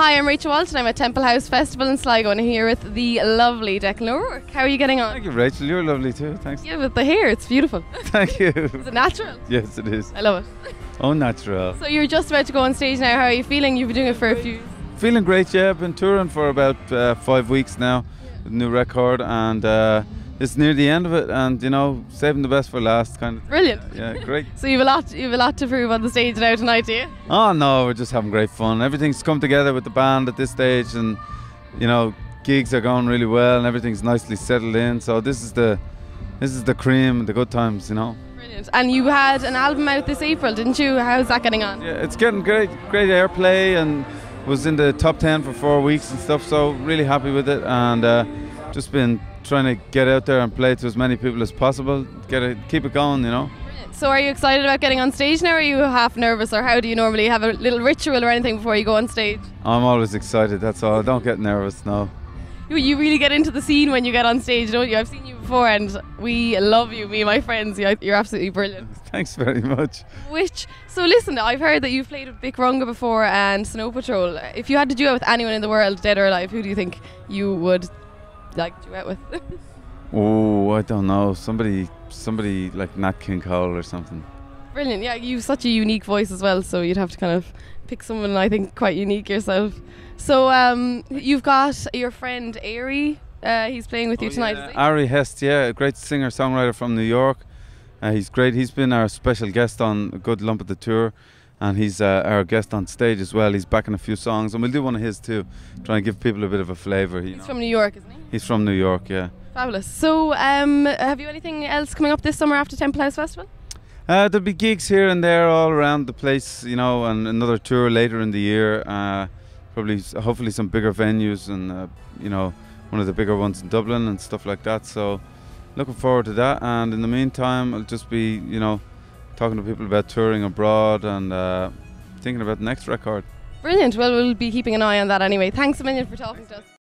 Hi, I'm Rachel Walton. I'm at Temple House Festival in Sligo and I'm here with the lovely Declan O'Rourke. How are you getting on? Thank you, Rachel. You're lovely too. Thanks. Yeah, with the hair, it's beautiful. Thank you. Is it natural? Yes, it is. I love it. Oh, natural. So you're just about to go on stage now. How are you feeling? You've been doing it for a few. Feeling great, yeah. I've been touring for about 5 weeks now with a new record, and it's near the end of it, and you know, saving the best for last kind of. Brilliant. Yeah, great. So you've a lot to prove on the stage now tonight, do you? Oh no, we're just having great fun. Everything's come together with the band at this stage, and you know, gigs are going really well, and everything's nicely settled in. So this is the cream, the good times, you know. Brilliant. And you had an album out this April, didn't you? How's that getting on? Yeah, it's getting great airplay, and was in the top 10 for 4 weeks and stuff. So really happy with it, and just been trying to get out there and play to as many people as possible. Keep it going, you know. Brilliant. So are you excited about getting on stage now, or are you half nervous, or how do you normally have a little ritual or anything before you go on stage? I'm always excited, that's all. I don't get nervous, no. You really get into the scene when you get on stage, don't you? I've seen you before and we love you, me and my friends. You're absolutely brilliant. Thanks very much. So listen, I've heard that you've played with Bic Runga before and Snow Patrol. If you had to duet with anyone in the world, dead or alive, who do you think you would like to duet with? Oh, I don't know. Somebody like Nat King Cole or something. Brilliant. Yeah, you've such a unique voice as well, so you'd have to kind of pick someone I think quite unique yourself. So you've got your friend Ari. He's playing with you tonight. Yeah. Ari Hest, yeah, a great singer-songwriter from New York. He's great. He's been our special guest on A Good Lump of the Tour, and he's our guest on stage as well. He's backing a few songs, and we'll do one of his too, try and give people a bit of a flavour. He's from New York, isn't he? He's from New York, yeah. Fabulous. So have you anything else coming up this summer after Temple House Festival? There'll be gigs here and there all around the place, you know, and another tour later in the year. Hopefully some bigger venues, and you know, one of the bigger ones in Dublin and stuff like that. So looking forward to that, and in the meantime I'll just be, you know, talking to people about touring abroad and thinking about the next record. Brilliant. Well, we'll be keeping an eye on that anyway. Thanks a million for talking to us.